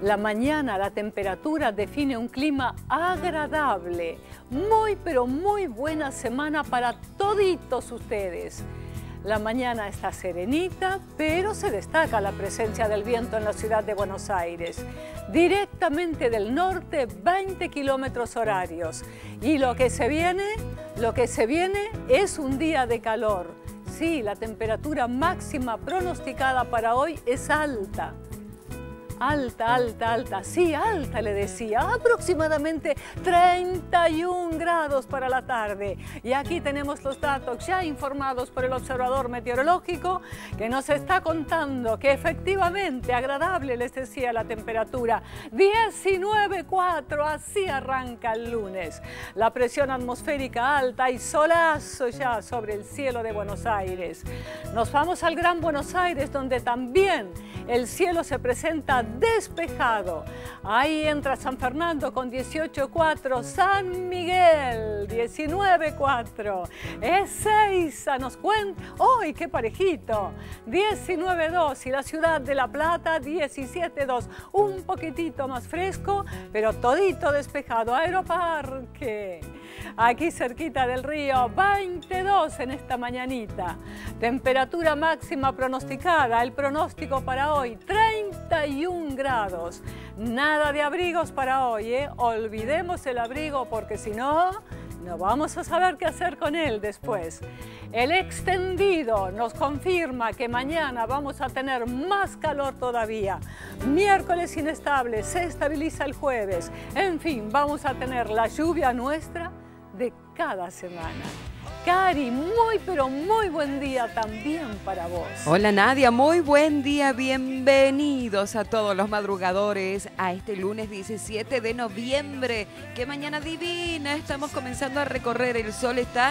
La mañana, la temperatura define un clima agradable. Muy, pero muy buena semana para toditos ustedes. La mañana está serenita, pero se destaca la presencia del viento en la ciudad de Buenos Aires. Directamente del norte, 20 kilómetros horarios. Y lo que se viene es un día de calor. Sí, la temperatura máxima pronosticada para hoy es alta. Alta, sí, alta le decía, aproximadamente 31 grados para la tarde. Y aquí tenemos los datos ya informados por el observador meteorológico que nos está contando que efectivamente agradable, les decía, la temperatura, 19,4, así arranca el lunes. La presión atmosférica alta y solazo ya sobre el cielo de Buenos Aires. Nos vamos al Gran Buenos Aires, donde también el cielo se presenta despejado. Ahí entra San Fernando con 18,4, San Miguel 19,4, Ezeiza nos cuenta, ¡ay, qué parejito! 19,2 y la ciudad de La Plata 17,2, un poquitito más fresco, pero todito despejado. Aeroparque, aquí cerquita del río, 22 en esta mañanita. Temperatura máxima pronosticada, el pronóstico para hoy, 31 grados. Nada de abrigos para hoy, ¿eh? Olvidemos el abrigo porque si no, no vamos a saber qué hacer con él después. El extendido nos confirma que mañana vamos a tener más calor todavía. Miércoles inestable, se estabiliza el jueves. En fin, vamos a tener la lluvia nuestra de cada semana. Cari, muy pero muy buen día también para vos. Hola Nadia, muy buen día, bienvenidos a todos los madrugadores a este lunes 17 de noviembre. Qué mañana divina, estamos comenzando a recorrer, el sol está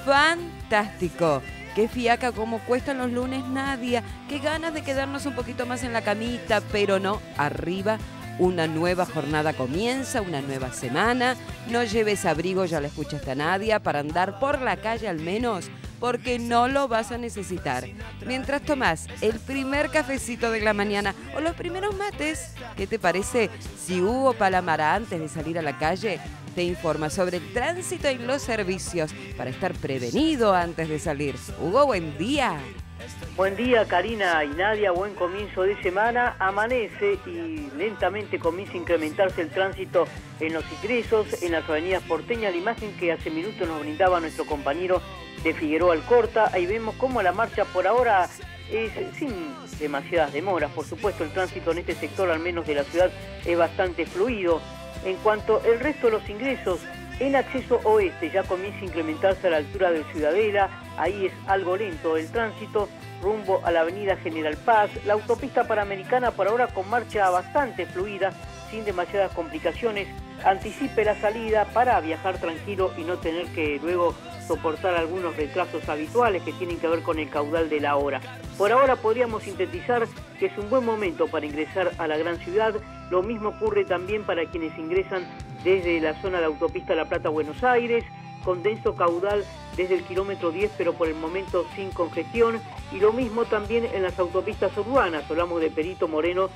fantástico. Qué fiaca, cómo cuestan los lunes, Nadia, qué ganas de quedarnos un poquito más en la camita, pero no, arriba. Una nueva jornada comienza, una nueva semana. No lleves abrigo, ya la escuchaste a Nadia, para andar por la calle al menos, porque no lo vas a necesitar. Mientras tomás el primer cafecito de la mañana o los primeros mates, ¿qué te parece? Si hubo palamara antes de salir a la calle, te informa sobre el tránsito y los servicios para estar prevenido antes de salir. Hugo, buen día. Buen día, Karina y Nadia, buen comienzo de semana. Amanece y lentamente comienza a incrementarse el tránsito en los ingresos, en las avenidas porteñas. La imagen que hace minutos nos brindaba nuestro compañero de Figueroa Alcorta. Ahí vemos cómo la marcha por ahora es sin demasiadas demoras. Por supuesto, el tránsito en este sector, al menos de la ciudad, es bastante fluido. En cuanto al resto de los ingresos, en acceso oeste ya comienza a incrementarse a la altura de Ciudadela. Ahí es algo lento el tránsito, rumbo a la avenida General Paz. La autopista Panamericana por ahora con marcha bastante fluida, sin demasiadas complicaciones. Anticipe la salida para viajar tranquilo y no tener que luego soportar algunos retrasos habituales que tienen que ver con el caudal de la hora. Por ahora podríamos sintetizar que es un buen momento para ingresar a la gran ciudad. Lo mismo ocurre también para quienes ingresan desde la zona de la autopista La Plata-Buenos Aires, con denso caudal desde el kilómetro 10, pero por el momento sin congestión. Y lo mismo también en las autopistas urbanas, hablamos de Perito Moreno,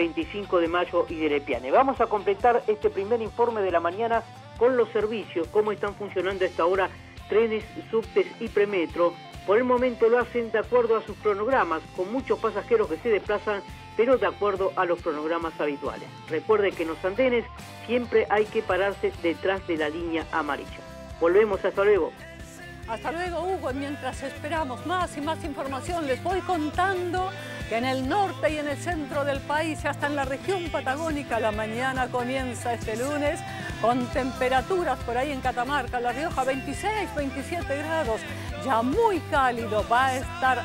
25 de Mayo y de Lepiane. Vamos a completar este primer informe de la mañana con los servicios, cómo están funcionando a esta hora trenes, subtes y premetro. Por el momento lo hacen de acuerdo a sus cronogramas, con muchos pasajeros que se desplazan, pero de acuerdo a los cronogramas habituales. Recuerde que en los andenes siempre hay que pararse detrás de la línea amarilla. Volvemos, hasta luego. Hasta luego, Hugo. Y mientras esperamos más y más información, les voy contando que en el norte y en el centro del país, y hasta en la región patagónica, la mañana comienza este lunes con temperaturas por ahí en Catamarca, La Rioja, 26, 27 grados. Ya muy cálido, va a estar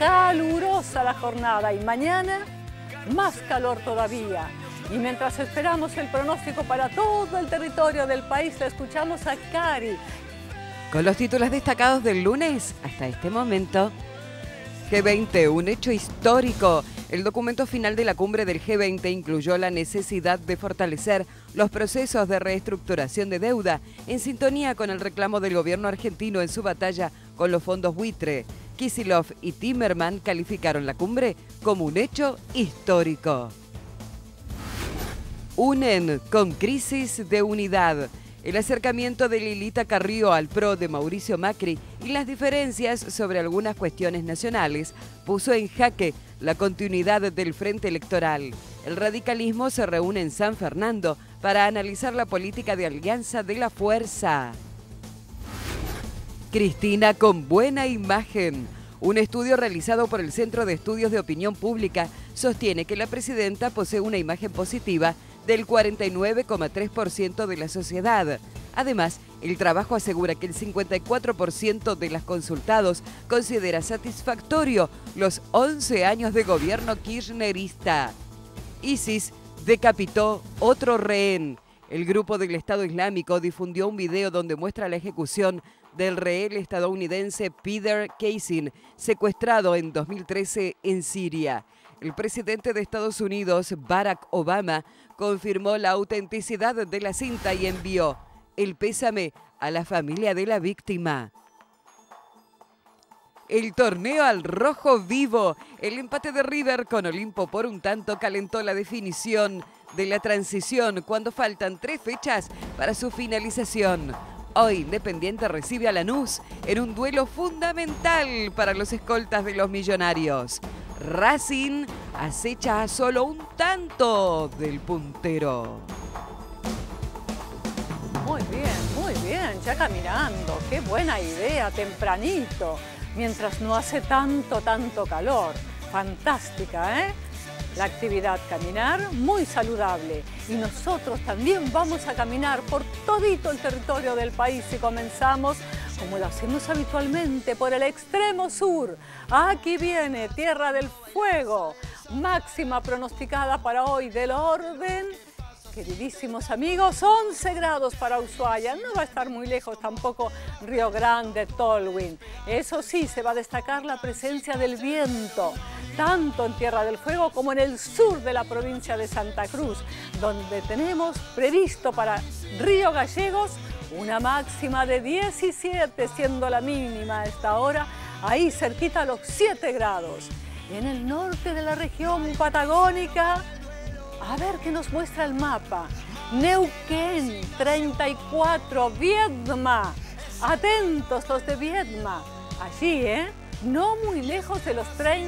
calurosa la jornada y mañana más calor todavía. Y mientras esperamos el pronóstico para todo el territorio del país, le escuchamos a Cari. Con los títulos destacados del lunes hasta este momento. G20, un hecho histórico. El documento final de la cumbre del G20 incluyó la necesidad de fortalecer los procesos de reestructuración de deuda en sintonía con el reclamo del gobierno argentino en su batalla con los fondos buitre. Kicillof y Timerman calificaron la cumbre como un hecho histórico. unen con crisis de unidad. El acercamiento de Lilita Carrió al PRO de Mauricio Macri y las diferencias sobre algunas cuestiones nacionales puso en jaque la continuidad del frente electoral. El radicalismo se reúne en San Fernando para analizar la política de alianza de la fuerza. Cristina con buena imagen. Un estudio realizado por el Centro de Estudios de Opinión Pública sostiene que la presidenta posee una imagen positiva del 49,3% de la sociedad. Además, el trabajo asegura que el 54% de los consultados considera satisfactorio los 11 años de gobierno kirchnerista. ISIS decapitó otro rehén. El grupo del Estado Islámico difundió un video donde muestra la ejecución del rehén estadounidense Peter Casey, secuestrado en 2013 en Siria. El presidente de Estados Unidos, Barack Obama, confirmó la autenticidad de la cinta y envió el pésame a la familia de la víctima. El torneo al rojo vivo. El empate de River con Olimpo por un tanto calentó la definición de la transición cuando faltan 3 fechas para su finalización. Hoy Independiente recibe a Lanús en un duelo fundamental para los escoltas de los Millonarios. Racing acecha a solo un tanto del puntero. Muy bien, ya caminando. Qué buena idea, tempranito, mientras no hace tanto calor. Fantástica, ¿eh? La actividad caminar, muy saludable. Y nosotros también vamos a caminar por todito el territorio del país y comenzamos, como lo hacemos habitualmente, por el extremo sur. Aquí viene Tierra del Fuego, máxima pronosticada para hoy del orden, queridísimos amigos, 11 grados para Ushuaia. No va a estar muy lejos tampoco Río Grande, Tolwyn. Eso sí, se va a destacar la presencia del viento, tanto en Tierra del Fuego como en el sur de la provincia de Santa Cruz, donde tenemos previsto para Río Gallegos una máxima de 17, siendo la mínima a esta hora, ahí cerquita a los 7 grados. En el norte de la región patagónica, a ver qué nos muestra el mapa. Neuquén, 34, Viedma. Atentos los de Viedma. Allí, no muy lejos de los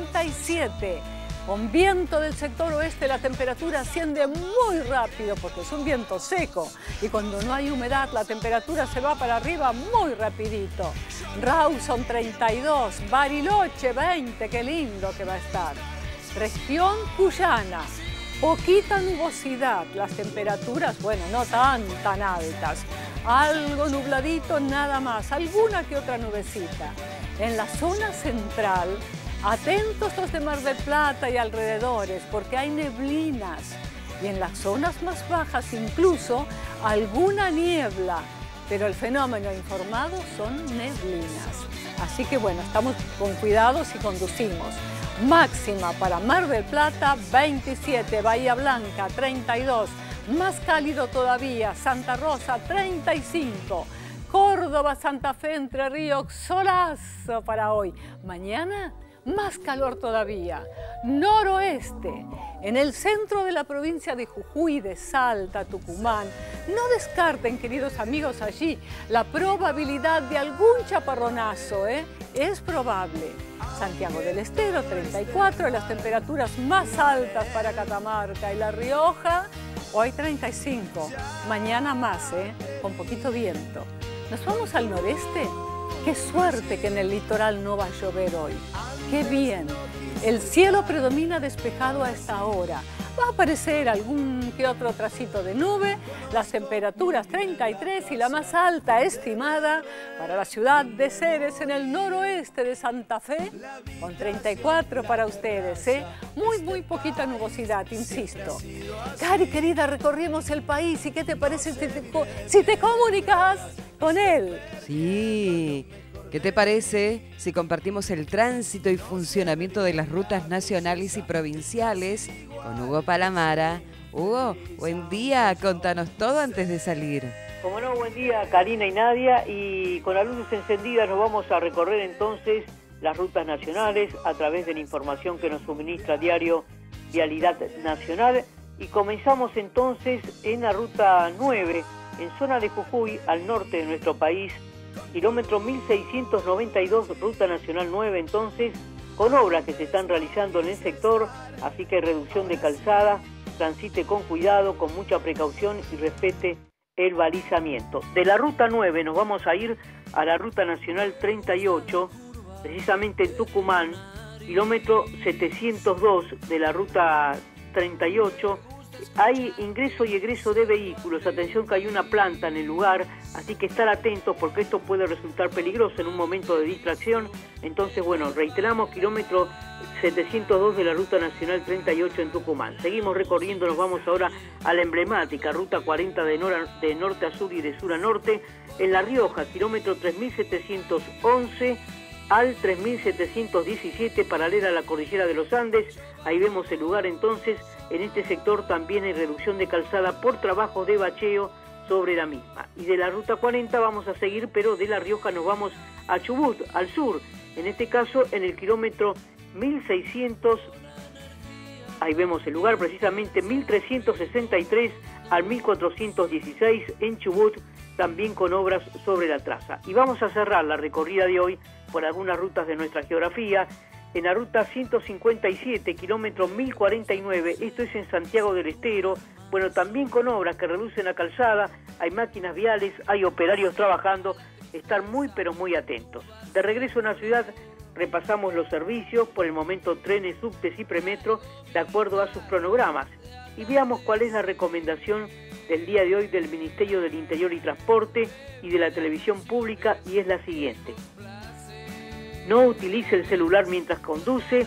37. Con viento del sector oeste la temperatura asciende muy rápido porque es un viento seco. Y cuando no hay humedad la temperatura se va para arriba muy rapidito. Rawson 32, Bariloche 20, qué lindo que va a estar. Región Cuyana. Poquita nubosidad, las temperaturas, bueno, no tan altas. Algo nubladito nada más, alguna que otra nubecita. En la zona central, atentos los de Mar del Plata y alrededores, porque hay neblinas. Y en las zonas más bajas incluso alguna niebla, pero el fenómeno informado son neblinas. Así que bueno, estamos con cuidados y conducimos. Máxima para Mar del Plata, 27, Bahía Blanca, 32, más cálido todavía, Santa Rosa, 35, Córdoba, Santa Fe, Entre Ríos, solazo para hoy. Mañana, más calor todavía, noroeste, en el centro de la provincia de Jujuy, de Salta, Tucumán. No descarten, queridos amigos, allí la probabilidad de algún chaparronazo, es probable. Santiago del Estero, 34, las temperaturas más altas para Catamarca y La Rioja, hoy 35, mañana más, con poquito viento. ¿Nos vamos al noreste? Qué suerte que en el litoral no va a llover hoy. ¡Qué bien! El cielo predomina despejado a esta hora. Va a aparecer algún que otro tracito de nube, las temperaturas 33 y la más alta estimada para la ciudad de Ceres en el noroeste de Santa Fe, con 34 para ustedes, muy poquita nubosidad, insisto. Cari, querida, recorrimos el país y ¿qué te parece si te comunicas con él? Sí. ¿Qué te parece si compartimos el tránsito y funcionamiento de las rutas nacionales y provinciales con Hugo Palamara? Hugo, buen día, contanos todo antes de salir. Como no, buen día Karina y Nadia, y con las luces encendidas nos vamos a recorrer entonces las rutas nacionales a través de la información que nos suministra a diario Vialidad Nacional. Y comenzamos entonces en la ruta 9, en zona de Jujuy, al norte de nuestro país, kilómetro 1692, ruta nacional 9 entonces, con obras que se están realizando en el sector, así que reducción de calzada, transite con cuidado, con mucha precaución y respete el balizamiento. De la ruta 9 nos vamos a ir a la ruta nacional 38, precisamente en Tucumán, kilómetro 702 de la ruta 38, hay ingreso y egreso de vehículos. Atención que hay una planta en el lugar, así que estar atentos porque esto puede resultar peligroso en un momento de distracción. Entonces, bueno, reiteramos, kilómetro 702 de la ruta nacional 38 en Tucumán. Seguimos recorriendo, nos vamos ahora a la emblemática ruta 40 de norte a sur y de sur a norte, en La Rioja, kilómetro 3711 al 3717, paralela a la cordillera de los Andes. Ahí vemos el lugar entonces. En este sector también hay reducción de calzada por trabajos de bacheo sobre la misma. Y de la ruta 40 vamos a seguir, pero de La Rioja nos vamos a Chubut, al sur. En este caso, en el kilómetro 1600, ahí vemos el lugar, precisamente 1363 al 1416 en Chubut, también con obras sobre la traza. Y vamos a cerrar la recorrida de hoy por algunas rutas de nuestra geografía. En la ruta 157, kilómetro 1049, esto es en Santiago del Estero, bueno, también con obras que reducen la calzada, hay máquinas viales, hay operarios trabajando, estar muy pero muy atentos. De regreso en la ciudad, repasamos los servicios, por el momento trenes, subtes y premetro, de acuerdo a sus cronogramas. Y veamos cuál es la recomendación del día de hoy del Ministerio del Interior y Transporte y de la televisión pública, y es la siguiente. No utilice el celular mientras conduce,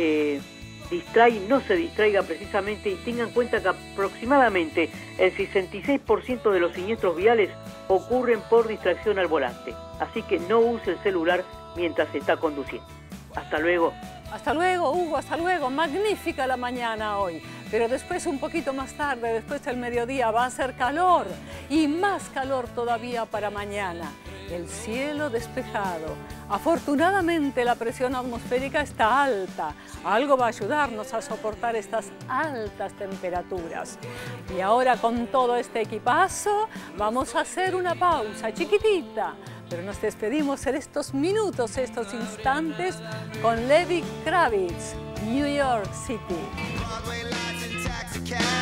no se distraiga precisamente, y tengan en cuenta que aproximadamente el 66% de los siniestros viales ocurren por distracción al volante. Así que no use el celular mientras está conduciendo. Hasta luego. Hasta luego, Hugo, hasta luego. Magnífica la mañana hoy. Pero después, un poquito más tarde, después del mediodía, va a hacer calor. Y más calor todavía para mañana. El cielo despejado. Afortunadamente la presión atmosférica está alta. Algo va a ayudarnos a soportar estas altas temperaturas. Y ahora, con todo este equipazo, vamos a hacer una pausa chiquitita. Pero nos despedimos en estos minutos, estos instantes, con Lenny Kravitz, New York City.